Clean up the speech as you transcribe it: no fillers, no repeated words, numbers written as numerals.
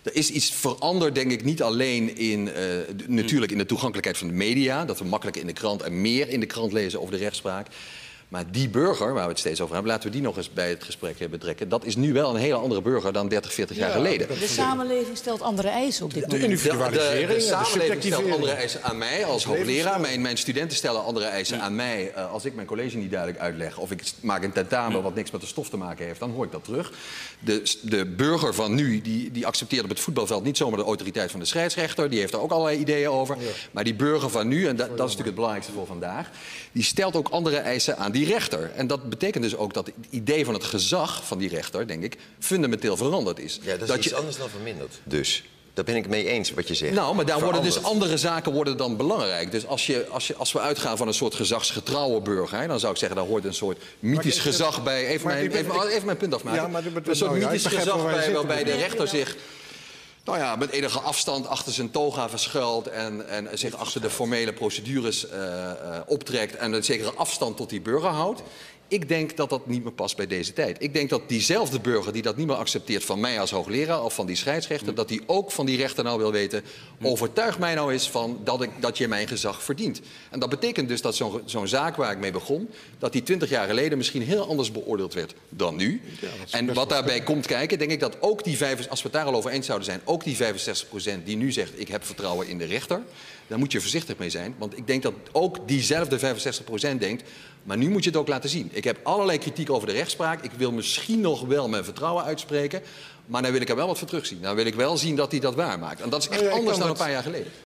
Er is iets veranderd, denk ik, niet alleen in, natuurlijk in de toegankelijkheid van de media. Dat we makkelijker in de krant en meer in de krant lezen over de rechtspraak. Maar die burger, waar we het steeds over hebben, laten we die nog eens bij het gesprek betrekken. Dat is nu wel een hele andere burger dan 30, 40 jaar geleden. De samenleving stelt andere eisen op dit moment. De samenleving stelt andere eisen aan mij als hoogleraar. Mijn studenten stellen andere eisen aan mij als ik mijn college niet duidelijk uitleg. Of ik maak een tentamen wat niks met de stof te maken heeft. Dan hoor ik dat terug. De burger van nu, die accepteert op het voetbalveld niet zomaar de autoriteit van de scheidsrechter. Die heeft er ook allerlei ideeën over. Ja. Maar die burger van nu, en dat is natuurlijk het belangrijkste voor vandaag, die stelt ook andere eisen aan die rechter. En dat betekent dus ook dat het idee van het gezag van die rechter, denk ik, fundamenteel veranderd is. Ja, dat is iets anders dan verminderd. Dus daar ben ik het mee eens wat je zegt. Nou, maar daar worden dus andere zaken worden dan belangrijk. Dus als we uitgaan van een soort gezagsgetrouwe burger, dan zou ik zeggen, daar hoort een soort mythisch gezag bij. Even mijn punt afmaken. Ja, maar een soort mythisch gezag bij waarbij de rechter zich met enige afstand achter zijn toga verschuilt en zich achter de formele procedures optrekt en een zekere afstand tot die burger houdt. Ik denk dat dat niet meer past bij deze tijd. Ik denk dat diezelfde burger die dat niet meer accepteert van mij als hoogleraar of van die scheidsrechter, dat die ook van die rechter nou wil weten, overtuig mij nou eens van dat je mijn gezag verdient. En dat betekent dus dat zo'n zaak waar ik mee begon, dat die 20 jaar geleden misschien heel anders beoordeeld werd dan nu. Ja, en wat daarbij komt kijken, denk ik dat ook die als we het daar al over eens zouden zijn, ook die 65% die nu zegt ik heb vertrouwen in de rechter, daar moet je voorzichtig mee zijn. Want ik denk dat ook diezelfde 65% denkt, maar nu moet je het ook laten zien. Ik heb allerlei kritiek over de rechtspraak. Ik wil misschien nog wel mijn vertrouwen uitspreken. Maar dan wil ik er wel wat voor terugzien. Dan wil ik wel zien dat hij dat waarmaakt. En dat is echt anders dan een paar jaar geleden.